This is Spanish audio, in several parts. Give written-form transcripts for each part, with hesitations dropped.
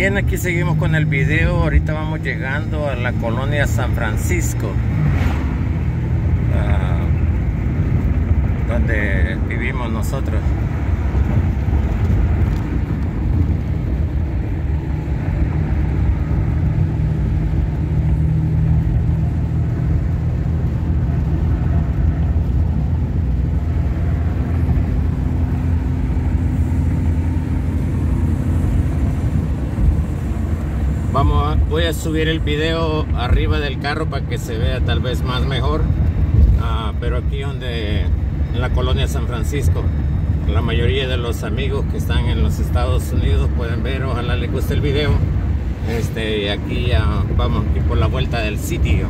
Bien, aquí seguimos con el video. Ahorita vamos llegando a la colonia San Francisco, donde vivimos nosotros. Voy a subir el video arriba del carro para que se vea tal vez más mejor, pero aquí en la colonia San Francisco, la mayoría de los amigos que están en los Estados Unidos pueden ver. Ojalá les guste el video. Aquí vamos aquí por la vuelta del sitio.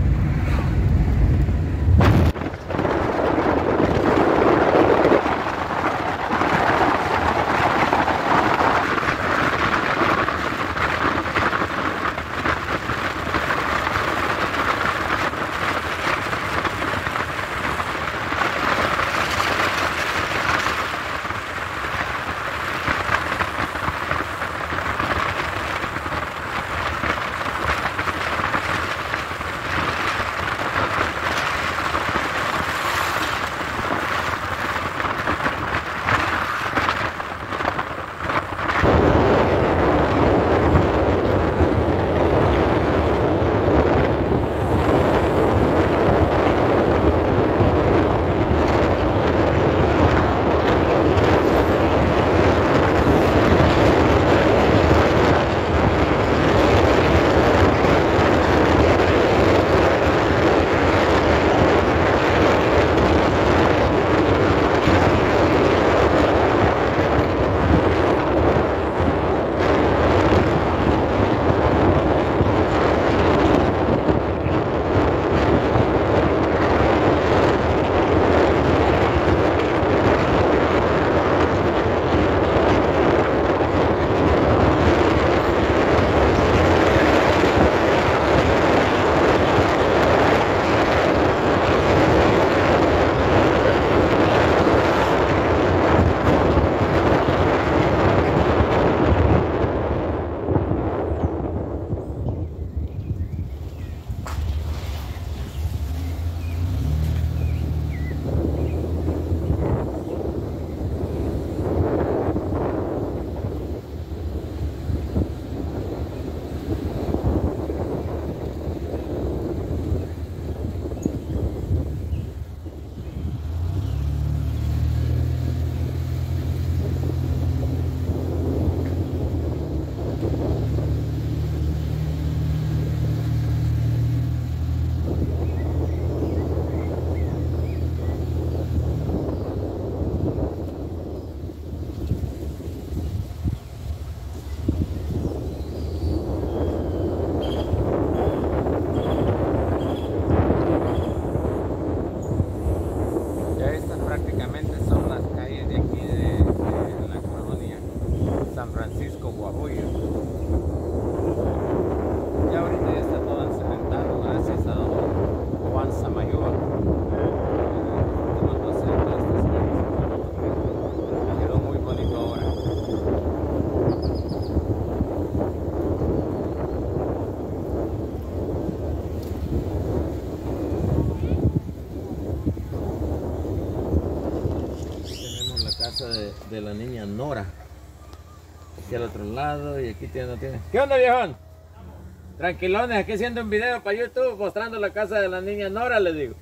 De la niña Nora, aquí al otro lado, y aquí no tiene. ¿Qué onda, viejón? Tranquilones, aquí haciendo un video para YouTube mostrando la casa de la niña Nora, les digo.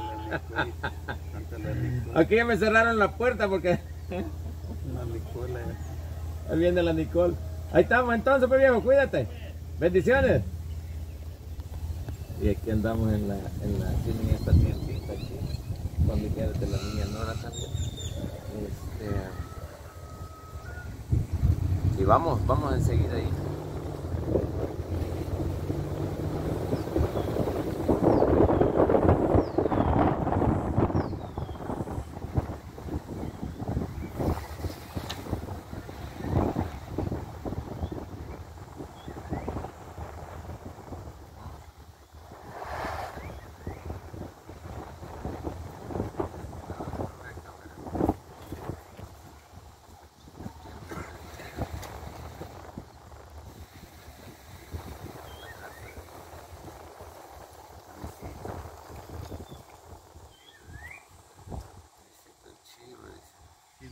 Aquí ya me cerraron la puerta porque ahí viene la Nicole. Ahí estamos entonces, pues, viejo, cuídate. Bendiciones. Y aquí andamos tienen esta tiendita aquí, familiar de la niña Nora también. Y vamos enseguida ahí.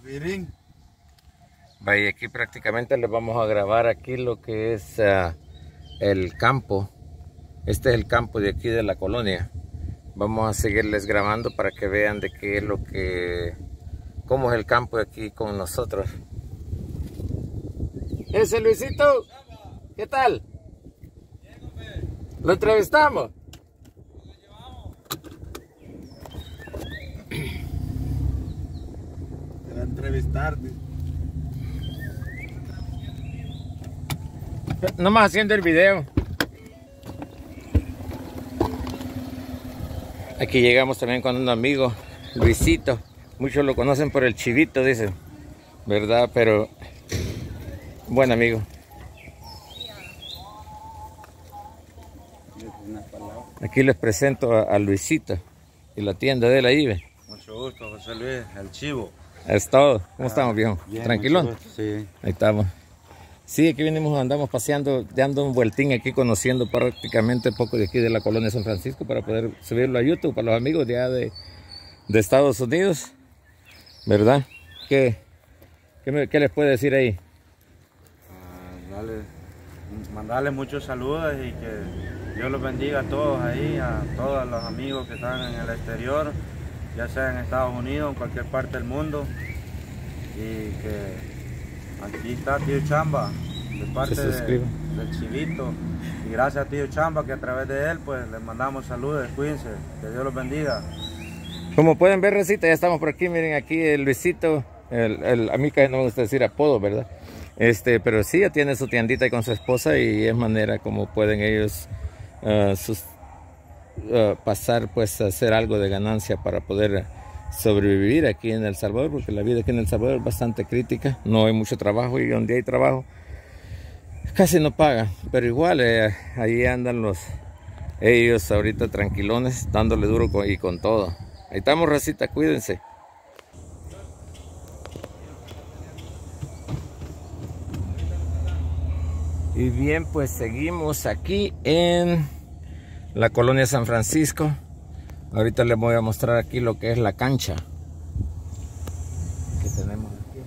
Miren. Vaya, aquí prácticamente les vamos a grabar aquí lo que es el campo. Este es el campo de aquí de la colonia. Vamos a seguirles grabando para que vean de qué es lo que, cómo es el campo de aquí con nosotros. Ese Luisito, ¿qué tal? ¿Lo entrevistamos? Te va a entrevistar. Nomás haciendo el video. Aquí llegamos también con un amigo, Luisito. Muchos lo conocen por el Chivito, dicen, ¿verdad? Pero buen amigo. Aquí les presento a Luisito y la tienda de la IBE. Mucho gusto, José Luis, el Chivo. Es todo. ¿Cómo estamos, viejo? Bien, ¿Tranquilón? Sí. Ahí estamos. Sí, aquí venimos, andamos paseando, dando un vueltín aquí, conociendo prácticamente poco de aquí de la colonia San Francisco para poder subirlo a YouTube para los amigos de allá de Estados Unidos, ¿verdad? ¿Qué les puede decir ahí? Mandarles muchos saludos y que Dios los bendiga a todos ahí, a todos los amigos que están en el exterior, ya sea en Estados Unidos, en cualquier parte del mundo, y que aquí está Tío Chamba, de parte del Chivito, y gracias a Tío Chamba que a través de él pues les mandamos saludos, cuídense, que Dios los bendiga. Como pueden ver, Recita, ya estamos por aquí, miren aquí el Luisito, a mí casi no me gusta decir apodo, ¿verdad? Pero sí, ya tiene su tiendita ahí con su esposa y es manera como pueden ellos pasar pues a hacer algo de ganancia para poder sobrevivir aquí en El Salvador, porque la vida aquí en El Salvador es bastante crítica, no hay mucho trabajo y donde hay trabajo casi no pagan, pero igual ahí andan ellos ahorita tranquilones, dándole duro y con todo. Ahí estamos, racita, cuídense. Y bien, pues seguimos aquí en la colonia San Francisco. Ahorita les voy a mostrar aquí lo que es la cancha que tenemos aquí.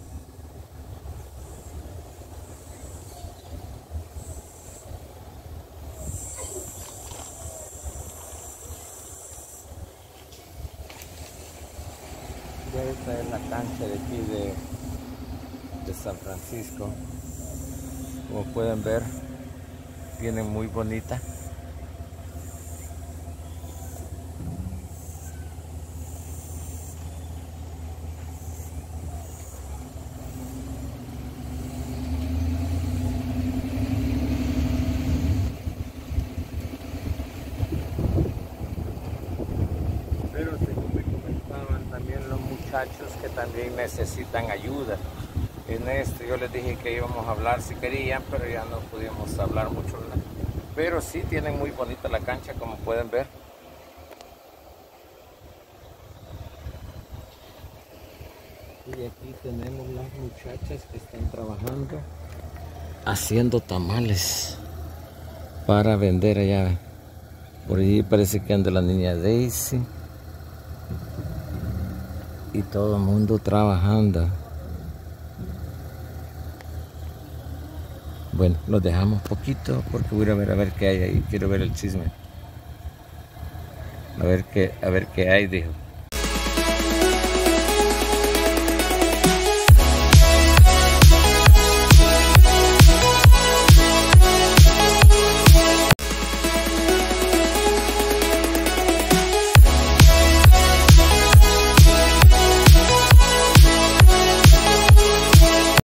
Ya esta es la cancha de aquí de San Francisco. Como pueden ver, viene muy bonita. Pero según me comentaban también los muchachos que también necesitan ayuda en esto. Yo les dije que íbamos a hablar si querían, pero ya no pudimos hablar mucho, ¿verdad? Pero sí tienen muy bonita la cancha, como pueden ver. Y aquí tenemos las muchachas que están trabajando haciendo tamales para vender allá. Por allí parece que anda la niña Daisy y todo el mundo trabajando. Bueno, los dejamos poquito porque voy a ver qué hay ahí. Quiero ver el chisme. A ver qué hay, dijo.